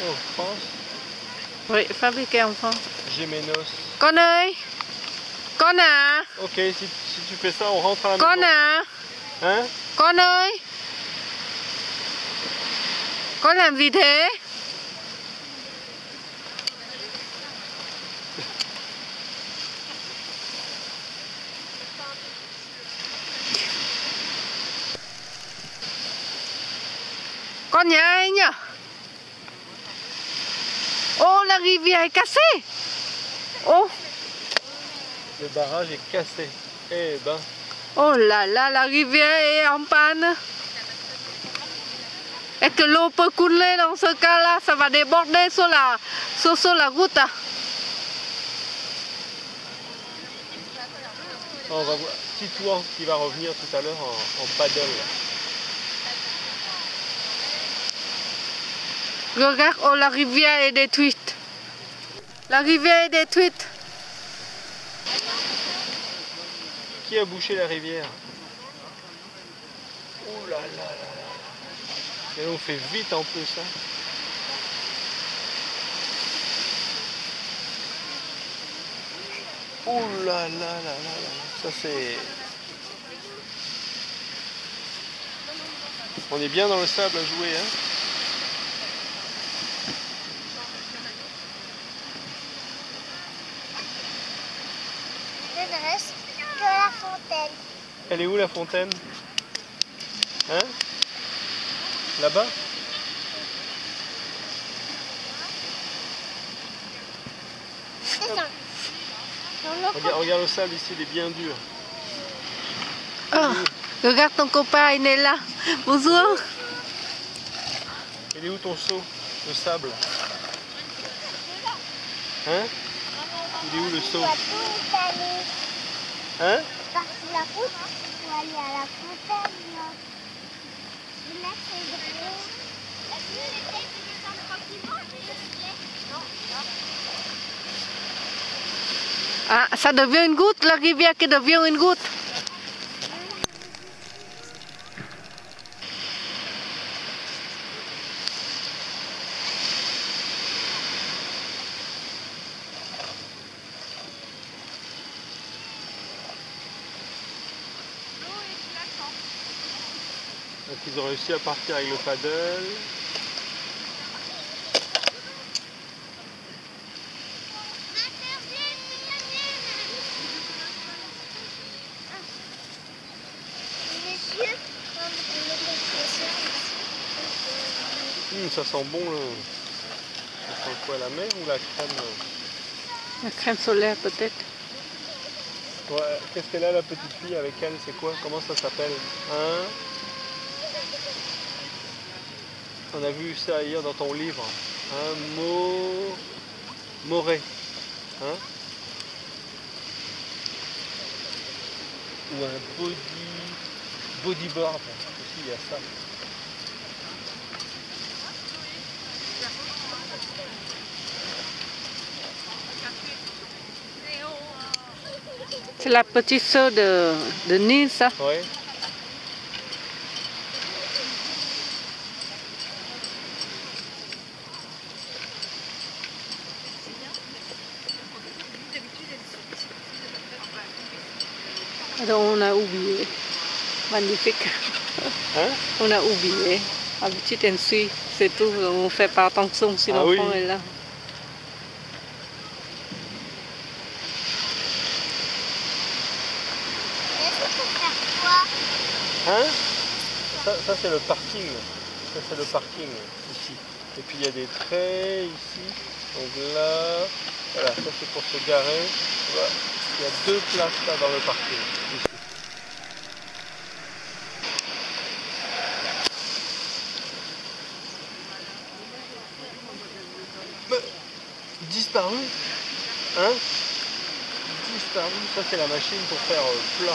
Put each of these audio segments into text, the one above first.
Oh, France. Oui, fabriqué en France. Gémenos. Con ơi! Con à! Ok, si tu fais ça, on rentre à la Con maison. à! Hein? Con ơi! Con làm gì thế? Con nhà ai nhỉ? Oh, la rivière est cassée! Oh! Le barrage est cassé. Eh ben. Oh là là, la rivière est en panne. Est-ce que l'eau peut couler dans ce cas-là? Ça va déborder sur la route. On va voir Titouan qui va revenir tout à l'heure en paddle. Regarde, oh, la rivière est détruite. La rivière est détruite. Qui a bouché la rivière? Oh là là là là. Et on fait vite en plus, hein. Oh là là là là là. Ça c'est... On est bien dans le sable à jouer, hein. Le reste de la fontaine. Elle est où la fontaine? Hein? Là-bas? C'est ça. Regarde le sable ici, il est bien dur. Oh, regarde ton copain, il est là. Bonjour. Il est où ton seau de sable? Hein? Il est où le seau? Hein? Par sous la route, pour aller à la fontaine. Le lac est drôle. Ah, ça devient une goutte, la rivière qui devient une goutte. Donc ils ont réussi à partir avec le paddle. Ça sent bon là. Ça sent quoi, la mer ou la crème? La crème solaire peut-être. Ouais, qu'est-ce qu'elle a la petite fille avec elle? C'est quoi? Comment ça s'appelle? Hein? On a vu ça hier dans ton livre. Un moré. Hein? Ou un bodyboard. Aussi, il y a ça. C'est la petite sœur de Nils, ça. Ouais. Donc on a oublié. Magnifique. Hein? On a oublié. Habitude en suit, c'est tout. On ne fait pas attention si Ah l'enfant oui. est là. Hein? Ça c'est le parking. Ça c'est le parking ici. Et puis il y a des traits ici. Donc là, voilà, ça c'est pour se garer. Voilà. Il y a 2 places là dans le parking. Ici. Disparu? Hein? Disparu. Ça c'est la machine pour faire plat.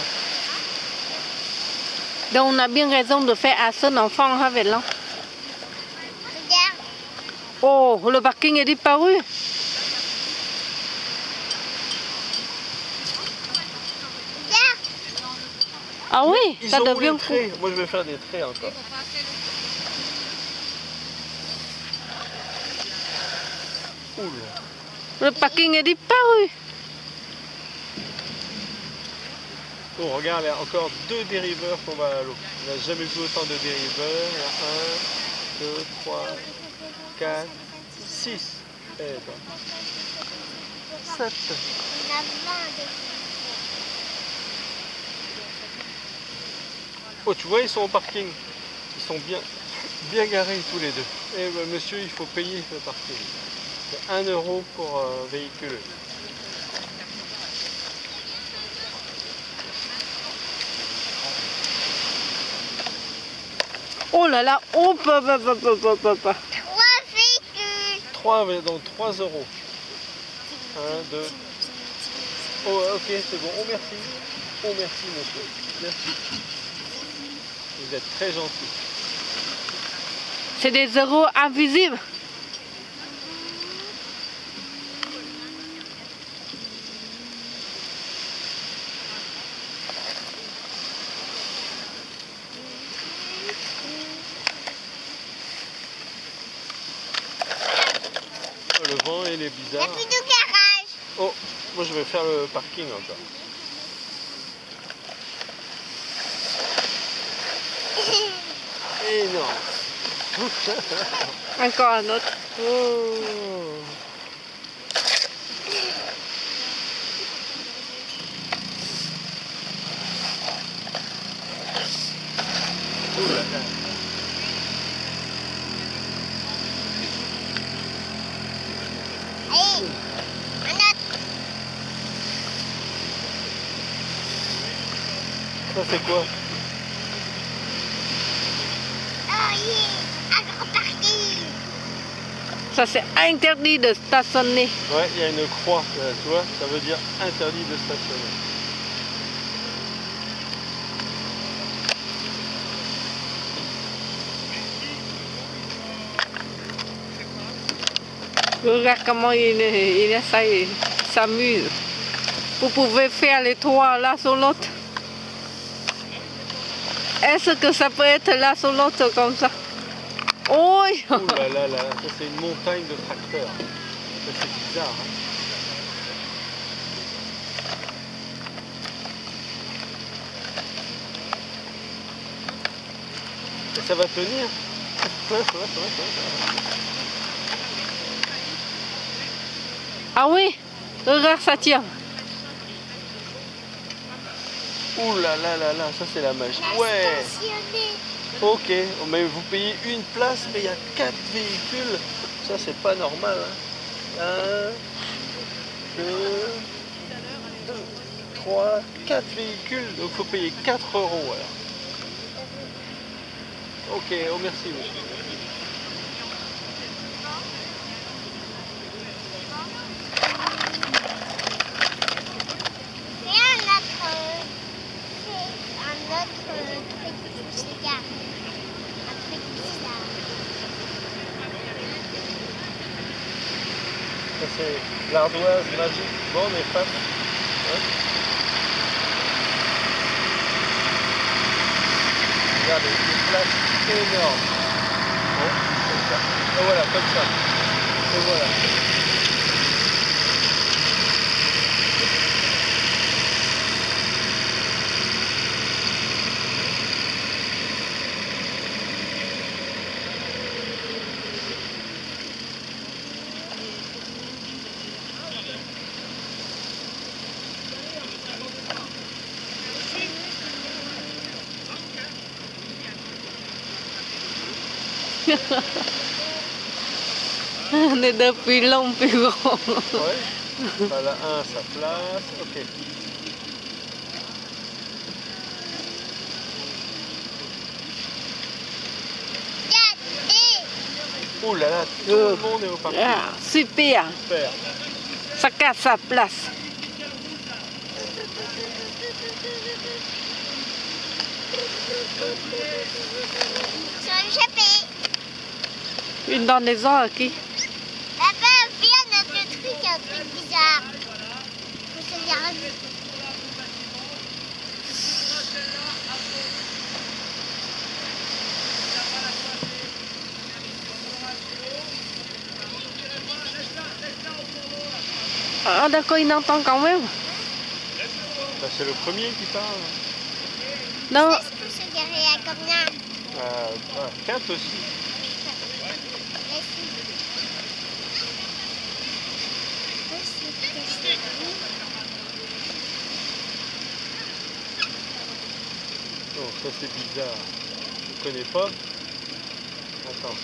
Donc on a bien raison de faire à son enfant avec l'an. Regarde. Oh, le parking est disparu. Regarde. Ah oui, Ils ça ont devient les traits. Moi je vais faire des traits encore. Oula. Le parking est disparu. Bon, regarde, il y a encore 2 dériveurs qu'on va à l'eau. On n'a jamais vu autant de dériveurs. Il y a 1, 2, 3, 4, 6. Et 7. On a 20 de Oh, tu vois, ils sont au parking. Ils sont bien garés tous les deux. Et ben, monsieur, il faut payer le parking. C'est 1 euro pour véhicule. Oh là là, oh, 3 véhicules. 3, donc 3 euros. 1, 2. Oh, ok, c'est bon. Oh, merci. Oh, merci, monsieur. Merci. Vous êtes très gentil. C'est des euros invisibles. Le vent, il est Il n'y a bizarre. plus de garage. Oh, moi je vais faire le parking encore. Énorme. Encore un autre. Oh. Oh là là. Allez, un autre. Ça c'est quoi? Oh yeah, un grand parking. Ça, c'est interdit de stationner. Ouais, il y a une croix, tu vois, ça veut dire interdit de stationner. Regarde comment il essaye, s'amuse. Vous pouvez faire les trois là sur l'autre. Est-ce que ça peut être là sur l'autre comme ça? Oh, Ouh là là là, ça c'est une montagne de tracteurs. Ça, c'est bizarre. Hein. Et ça va tenir. Ah oui, regarde, ça tient. Ouh là là là là, ça c'est la magie. Ouais. Stationné. Ok, mais vous payez une place, mais il y a 4 véhicules. Ça c'est pas normal. Hein. 1, 2, 3, 4 véhicules. Donc il faut payer 4 euros alors. Ok, oh merci monsieur. C'est un autre truc bizarre. Un truc bizarre. Ça c'est l'ardoise magique. Bon, on est face. Ouais. Regardez, une place énorme. Bon, comme ça. Et voilà, comme ça. Et voilà. On est depuis long, plus grand. Ouais. Voilà, un, sa place. Ok. Ouh là là, tout le monde est au parking. Ah, super, Super. ça casse sa place. Ils sont échappés. Une dans les airs qui. Papa, viens, notre truc, un truc bizarre. Faut se dire. Ah d'accord, il entend quand même. Bah, c'est le premier qui parle. Non. Est-ce que se garer à combien? 4 aussi. Oh, ça c'est bizarre. Je connais pas. Attends.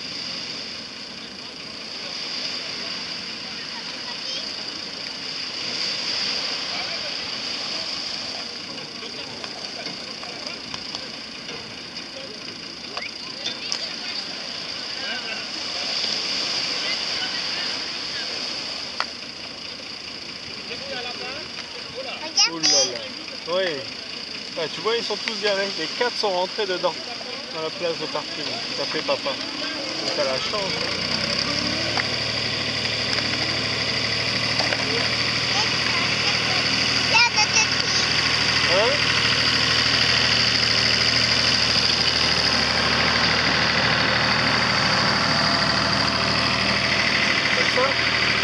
Oh là là. Oui. Ah, tu vois, ils sont tous garés. Les 4 sont rentrés dedans, dans la place de parking. Ça fait papa. Donc t'as la chance. Hein? C'est ça?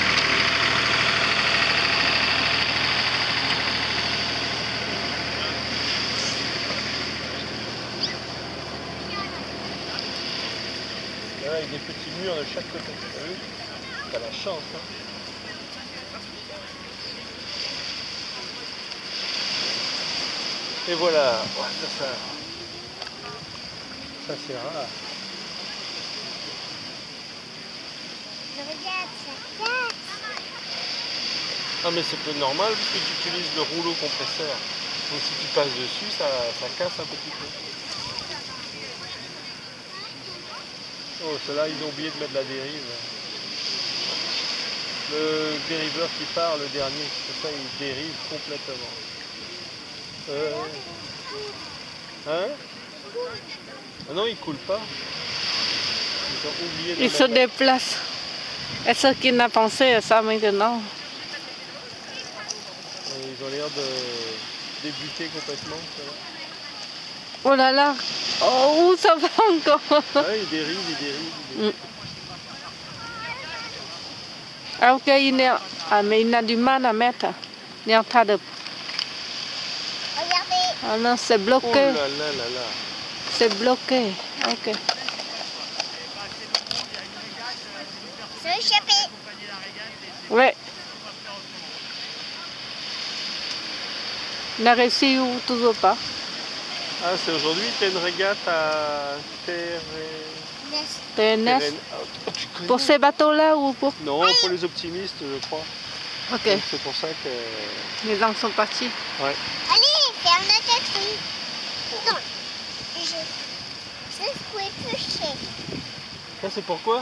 Avec des petits murs de chaque côté. T'as vu? T'as la chance. Hein. Et voilà. Ouais, ça c'est rare. Regarde, ça casse. Ah mais c'est peu normal parce que tu utilises le rouleau compresseur. Donc si tu passes dessus, ça casse un petit peu. Oh, ceux-là, ils ont oublié de mettre la dérive. Le dériveur qui part, le dernier, c'est ça, il dérive complètement. Hein? Ah non, il coule pas. Ils ont oublié de Il se déplace. Est-ce qu'il a pensé à ça maintenant? Ils ont l'air de débuter complètement. Oh là là! Oh, où ça va encore? Ouais, il dérive, il dérive. Ah ok, mais il a du mal à mettre. Il est en train de... Regardez. Ah non, c'est bloqué. Oh là là là là. C'est bloqué. Ok. Se échapper. Ouais. Il a réussi ou toujours pas? Ah, c'est aujourd'hui, t'as une régate à TNS. Oh, tu connais? Pour ces bateaux-là ou pour... Non, pour les optimistes, je crois. Ok. Donc, c'est pour ça que... Les gens sont partis. Allez, Ouais. ferme la tête. Non. Je pouvais pêcher. Ça, c'est pourquoi?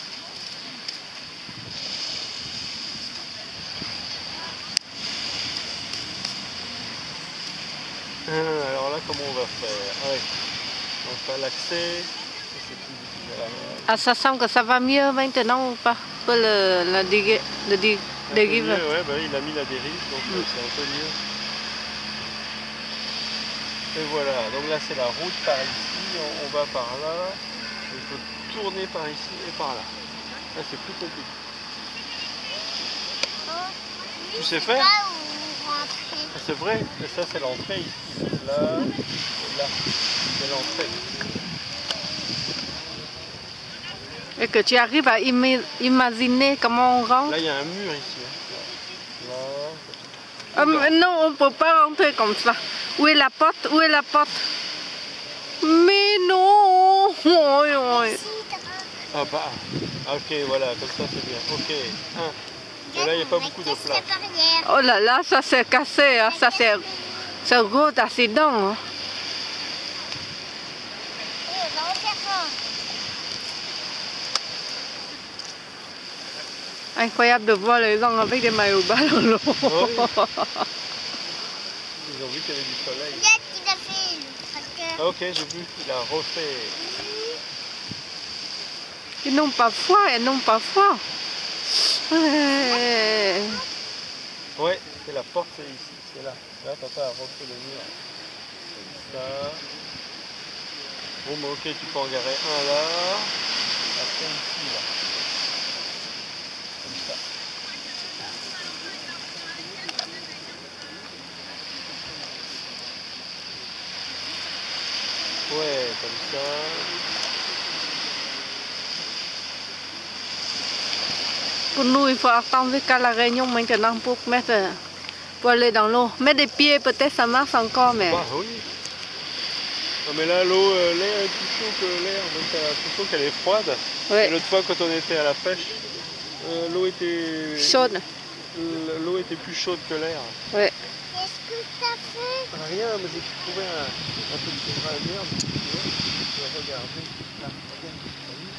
Alors là, comment on va faire? Ouais. On va l'accès. Ah, ça semble que ça va mieux maintenant ou pas? Pour la dérive. Ouais, bah, il a mis la dérive, donc c'est un peu mieux. Et voilà, donc là c'est la route par ici, on va par là. Il faut tourner par ici et par là. Là c'est plus compliqué. Tu sais faire? C'est vrai, et ça c'est l'entrée ici. Là, et là, c'est l'entrée. Et que tu arrives à imaginer comment on rentre? Là il y a un mur ici. Là. Ah, mais non, on ne peut pas rentrer comme ça. Où est la porte? Où est la porte? Mais non! Oui, oui. Ah bah, ok, voilà, comme ça c'est bien. Ok, et là il n'y a pas beaucoup de place. Oh là là, ça s'est cassé, hein. Ça c'est un gros accident. Hein. Incroyable de voir les gens avec des maillots bas dans l'eau. Oh oui. Ils ont vu qu'il y avait du soleil. Ah, ok, j'ai vu, il a refait. Ils n'ont pas froid, elles n'ont pas froid. Ouais, c'est la porte, c'est ici, c'est là. Là, papa a refait le mur. Comme ça. Bon, bah, ok, tu peux en garer un là. Après ici, là. Comme ça. comme ça. Pour nous, il faut attendre jusqu'à la réunion maintenant pour mettre, pour aller dans l'eau. Mettre des pieds, peut-être ça marche encore, mais... Bah oui. Non mais là, l'eau, l'air est plus chaud que l'air, donc t'as l'impression qu'elle est froide. Ouais. Et l'autre fois, quand on était à la pêche, l'eau était... Chaude. L'eau était plus chaude que l'air. Ouais. Qu'est-ce que t'as fait? Rien, mais j'ai trouvé un petit brin d'herbe, si tu veux. Je vais regarder. Là, regarde. T'as vu?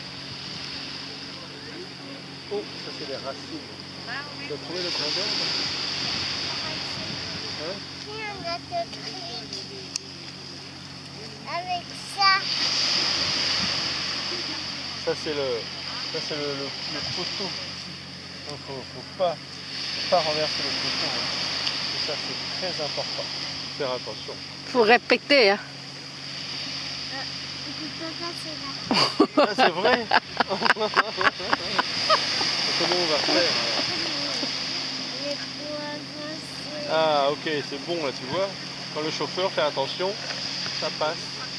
Oh, ça c'est les racines. Tu as trouvé le brin d'herbe? Hein? Tiens, notre truc. Avec ça. Ça c'est le poteau. Donc faut pas renverser le poteau. Hein. Et ça c'est très important. Faire attention. Faut respecter, hein. Écoute, papa, c'est là. Ah, c'est vrai. Comment on va faire? Les poivrons, c'est... Ah ok, c'est bon là, tu vois. Quand le chauffeur fait attention, ça passe.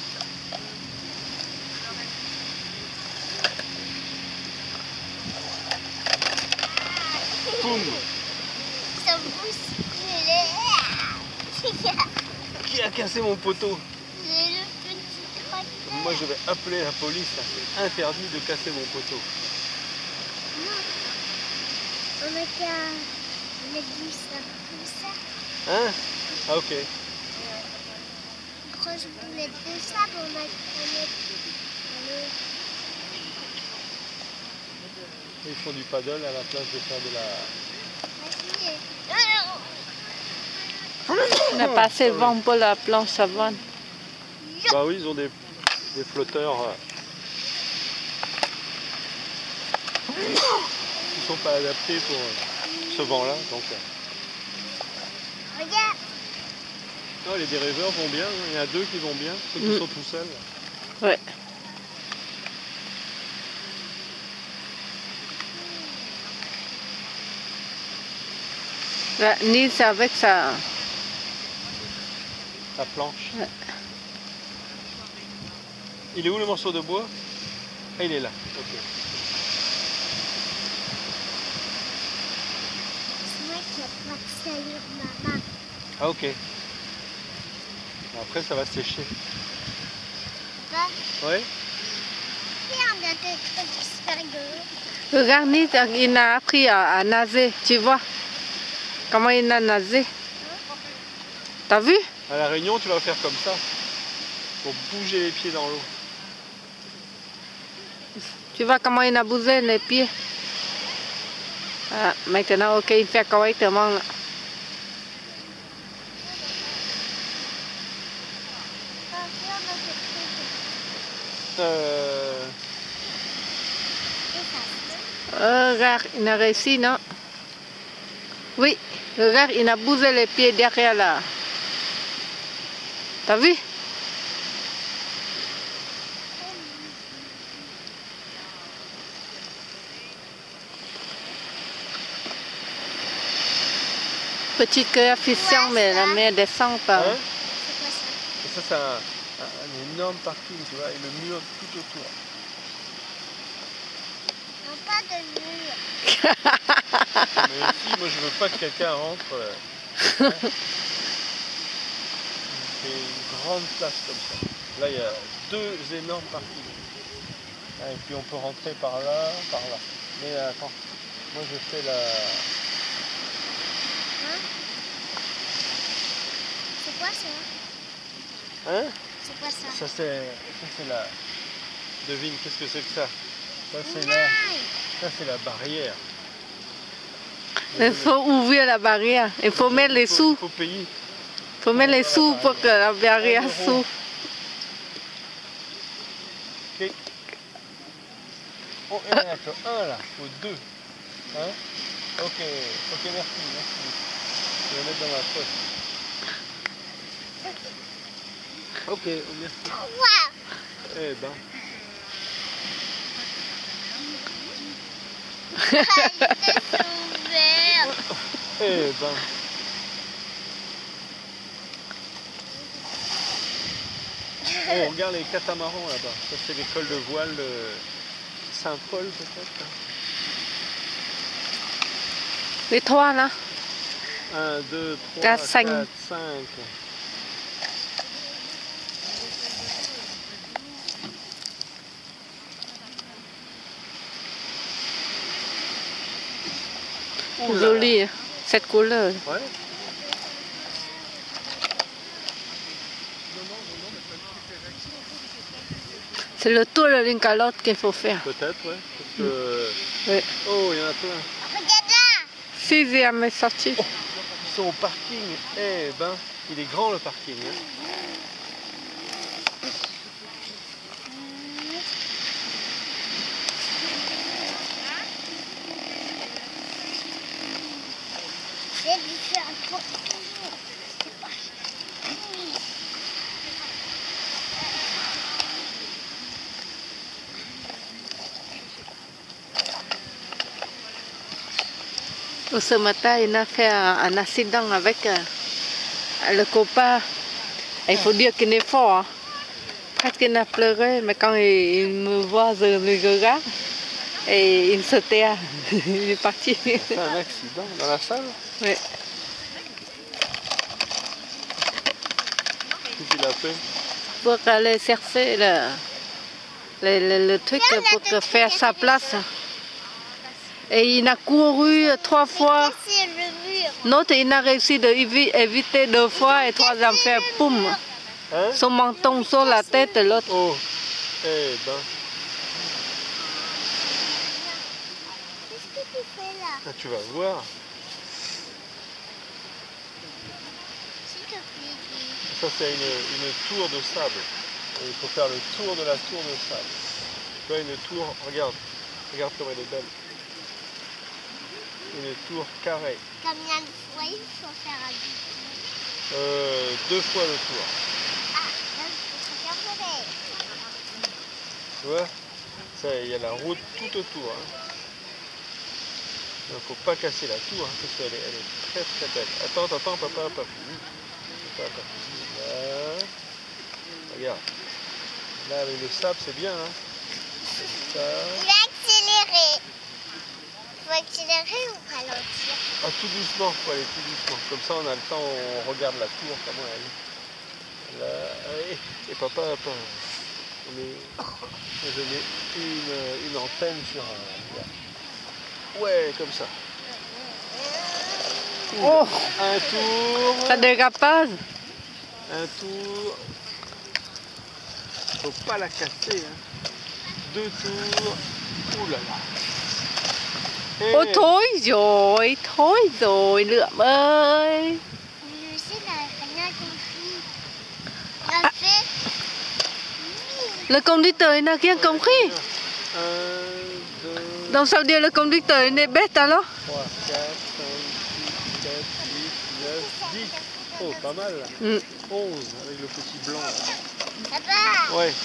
Boum. Ça bouscule. Qui a cassé mon poteau? C'est le petit tracteur. Moi je vais appeler la police, là. C'est interdit de casser mon poteau. Non. On a qu'à mettre du sable comme ça. Hein? Ah ok. Grosse boulette de sable, on a qu'à mettre le... Ils font du paddle à la place de faire de la... On a pas assez de vent pour la planche à voile. Bah oui, ils ont des flotteurs qui sont pas adaptés pour ce vent-là. Donc, Regarde. non, les dériveurs vont bien, hein. Il y en a deux qui vont bien, ceux qui sont tout seuls. Ouais. Là, Nils avec sa... La planche. Ouais. Il est où le morceau de bois? Ah, il est là. Ok. C'est moi qui ai pas salir maman. Ah ok. Après ça va sécher. Papa, Ouais. regarde, il y a des trucs super rigolo. Regarde, Nils, il a appris à nager, tu vois? Comment il a nagé? T'as vu? À la Réunion, tu vas faire comme ça. Pour bouger les pieds dans l'eau. Tu vois comment il a bougé les pieds? Ah, maintenant, ok, il fait correctement là. Papa, regarde ce truc. Et ça. Regarde, il a réussi, non? Oui, regarde, il a bougé les pieds derrière là. T'as vu? Petite coefficient, mais la mer descend pas. Hein? C'est quoi ça? Et ça, c'est un énorme parking, tu vois, et le mur tout autour. Non, pas de mur. Mais aussi, moi, je veux pas que quelqu'un rentre. Hein. C'est une grande place comme ça. Là, il y a deux énormes parkings. Ah, et puis, on peut rentrer par là, par là. Mais attends, moi, je fais la... Hein? C'est quoi ça? Hein? C'est quoi ça? Ça, c'est la... Devine, qu'est-ce que c'est que ça? Ça, c'est la... Nice. Ça, c'est la barrière. Il faut ouvrir la barrière. Il faut mettre les sous. Il faut payer. Il faut mettre les sous pour que la barrière s'ouvre. Ok. Oh, il n'y en a que un là, ou deux. Hein? Ok, merci. Je vais le mettre dans ma poche. Ok, merci. Wow. Eh ben. Il était ouvert. Eh ben. Oh, regarde les catamarans là-bas. Ça, c'est l'école de voile de Saint-Paul, peut-être. Les trois là. 1, 2, 3, 4, 4, 5. 5. Joli, cette couleur. Ouais. C'est le tour de l'une calotte qu'il faut faire. Peut-être, ouais. Parce que... Oui. Oh, il y en a plein. Regarde là. 6e est sorti. Ils sont au parking. Eh ben, il est grand le parking. Hein. C'est différent. Ce matin, il a fait un accident avec le copain. Il faut dire qu'il est fort. Hein. Presque il a pleuré, mais quand il me voit, je le regarde et il se tait. Il est parti. C'est un accident dans la salle. Oui. Qu'est-ce qu'il a fait? Pour aller chercher le truc pour faire sa place. Et il a couru 3 fois. C'est le mur. L'autre, il a réussi d'éviter 2 fois et 3e fait poum. Hein? Son menton sur la tête de l'autre. Oh, eh ben, Qu'est-ce que tu fais là? ah, tu vas voir. S'il te plaît, dis. Ça, c'est une tour de sable. Et il faut faire le tour de la tour de sable. Tu vois, une tour, regarde. Regarde comme elle est belle. Une tour carrée. Combien de fois il faut faire un tour? 2 fois le tour. Ah, là, je regarderai. Tu vois? Ça, il y a la route tout autour. Hein. Il ne faut pas casser la tour, hein, parce qu'elle est très très belle. Attends, papa n'a pas fini. Papa n'a pas fini. Là. Regarde. Là, avec le sable, c'est bien. Hein. Comme ça. Il va accélérer. Il faut accélérer ou ralentir? Ah, tout doucement, il faut aller tout doucement. Comme ça, on a le temps, on regarde la tour, comment elle est. Là, et papa n'a pas... Je mets une antenne sur un... Ouais, comme ça. Oh, Un tour. ça dérapage. Un tour. Faut pas la casser. Hein. 2 tours. Ouh là là. Ôi thôi rồi Lượm ơi. Je sais, il n'a rien compris. Il a fait... Le conducteur n'a rien compris. 1, 2, Donc ça veut dire le conducteur n'est bête alors? 3, 4, 5, 6, 7, 8, 9, 10. Oh, pas mal là. 11 avec le petit blanc. Là. Papa, Ouais.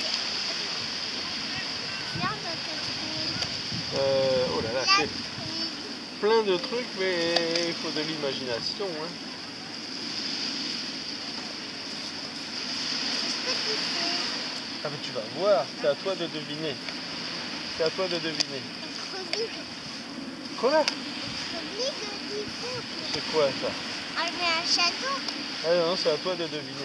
viens de te Oh là là, c'est plein de trucs, mais il faut de l'imagination. Hein. Ah mais tu vas voir, c'est à toi de deviner. C'est à toi de deviner. Quoi? C'est quoi ça? On met un château. Ah non, c'est à toi de deviner.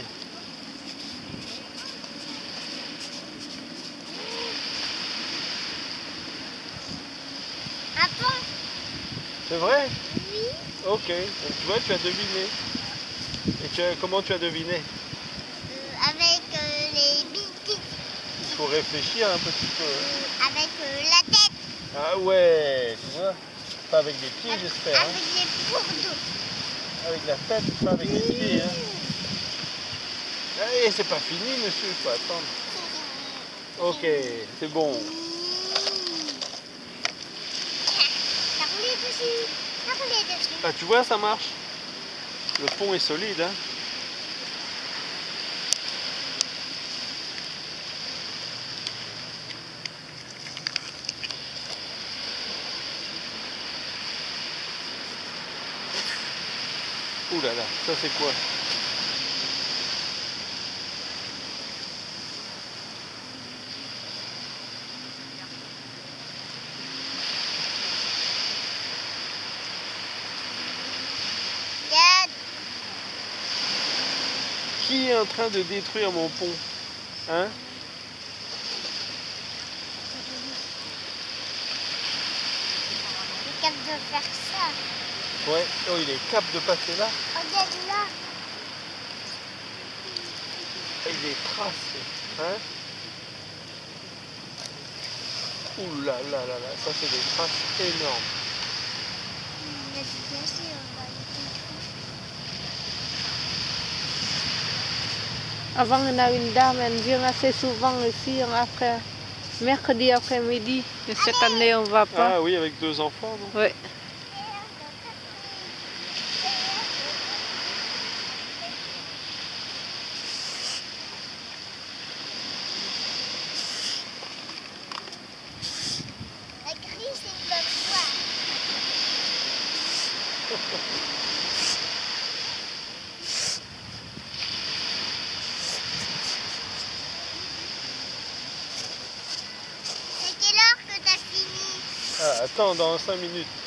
Un pont. C'est vrai? Oui. Ok, donc tu vois, tu as deviné. Et comment tu as deviné? Avec les billes. Il faut réfléchir un petit peu. Hein. Avec la tête. Ah ouais, tu vois? Pas avec les pieds, j'espère. Avec Hein. les fourneaux. Avec la tête, pas avec les pieds. Hein. Allez, c'est pas fini, monsieur, il faut attendre. Ok, c'est bon. T'as roulé dessus. T'as roulé dessus. Ah, tu vois, ça marche. Le pont est solide. Hein. Ouh là là, ça c'est quoi? Qui est en train de détruire mon pont? Hein? Il est capable de faire ça. Ouais. Oh, il est capable de passer là. Regarde là. Et des traces. Hein? Ouh là là là là. Ça, c'est des traces énormes. Il a tout cassé, on va le Avant, on a une dame, elle vient assez souvent ici, après, mercredi après-midi. Mais cette année, on ne va pas. Ah oui, avec 2 enfants, non? Oui. La grise, c'est une bonne fois. C'est quelle heure que t'as fini? Ah, attends, dans 5 minutes.